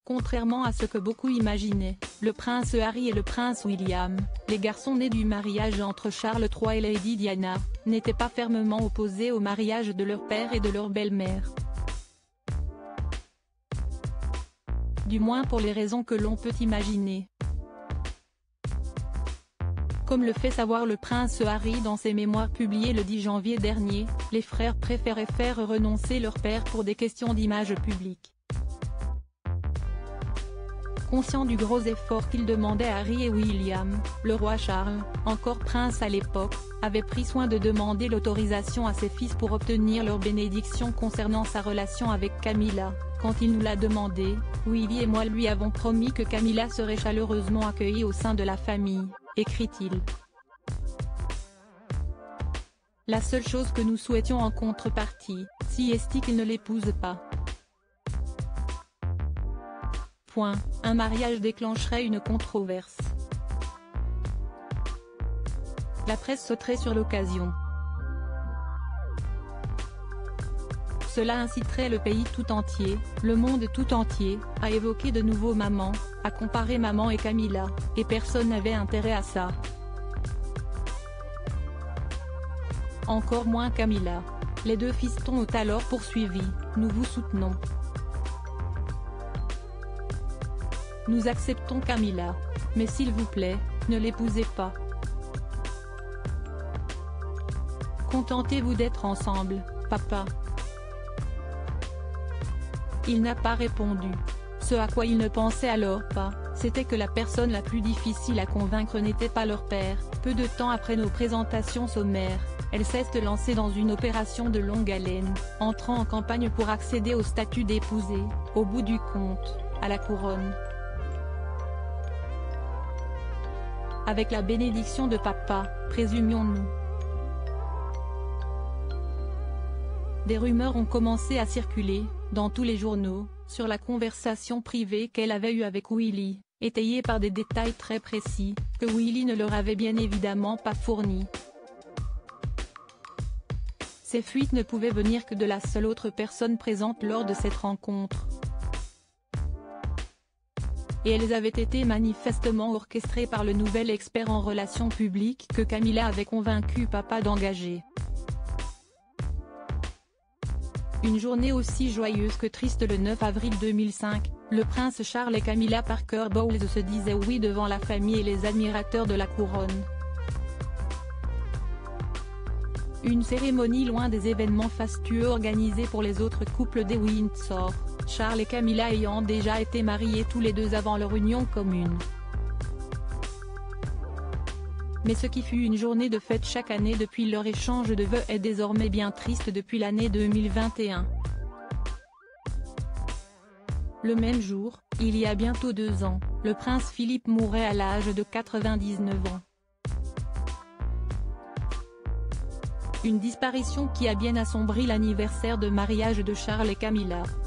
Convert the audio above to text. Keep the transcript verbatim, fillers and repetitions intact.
Contrairement à ce que beaucoup imaginaient, le prince Harry et le prince William, les garçons nés du mariage entre Charles trois et Lady Diana, n'étaient pas fermement opposés au mariage de leur père et de leur belle-mère. Du moins pour les raisons que l'on peut imaginer. Comme le fait savoir le prince Harry dans ses mémoires publiées le dix janvier dernier, les frères préféraient faire renoncer leur père pour des questions d'image publique. Conscient du gros effort qu'il demandait à Harry et William, le roi Charles, encore prince à l'époque, avait pris soin de demander l'autorisation à ses fils pour obtenir leur bénédiction concernant sa relation avec Camilla. Quand il nous l'a demandé, Willy et moi lui avons promis que Camilla serait chaleureusement accueillie au sein de la famille, écrit-il. La seule chose que nous souhaitions en contrepartie, si est qu'il ne l'épouse pas. Point. Un mariage déclencherait une controverse. La presse sauterait sur l'occasion. Cela inciterait le pays tout entier, le monde tout entier, à évoquer de nouveau maman, à comparer maman et Camilla, et personne n'avait intérêt à ça. Encore moins Camilla. Les deux fistons ont alors poursuivi, nous vous soutenons. Nous acceptons Camilla. Mais s'il vous plaît, ne l'épousez pas. Contentez-vous d'être ensemble, papa. Il n'a pas répondu. Ce à quoi il ne pensait alors pas, c'était que la personne la plus difficile à convaincre n'était pas leur père. Peu de temps après nos présentations sommaires, elle s'est lancée dans une opération de longue haleine, entrant en campagne pour accéder au statut d'épousée, au bout du compte, à la couronne. Avec la bénédiction de papa, présumions-nous. Des rumeurs ont commencé à circuler, dans tous les journaux, sur la conversation privée qu'elle avait eue avec Willy, étayée par des détails très précis, que Willy ne leur avait bien évidemment pas fournis. Ces fuites ne pouvaient venir que de la seule autre personne présente lors de cette rencontre. Et elles avaient été manifestement orchestrées par le nouvel expert en relations publiques que Camilla avait convaincu papa d'engager. Une journée aussi joyeuse que triste le neuf avril deux mille cinq, le prince Charles et Camilla Parker Bowles se disaient oui devant la famille et les admirateurs de la couronne. Une cérémonie loin des événements fastueux organisés pour les autres couples des Windsor, Charles et Camilla ayant déjà été mariés tous les deux avant leur union commune. Mais ce qui fut une journée de fête chaque année depuis leur échange de vœux est désormais bien triste depuis l'année deux mille vingt et un. Le même jour, il y a bientôt deux ans, le prince Philippe mourait à l'âge de quatre-vingt-dix-neuf ans. Une disparition qui a bien assombri l'anniversaire de mariage de Charles et Camilla.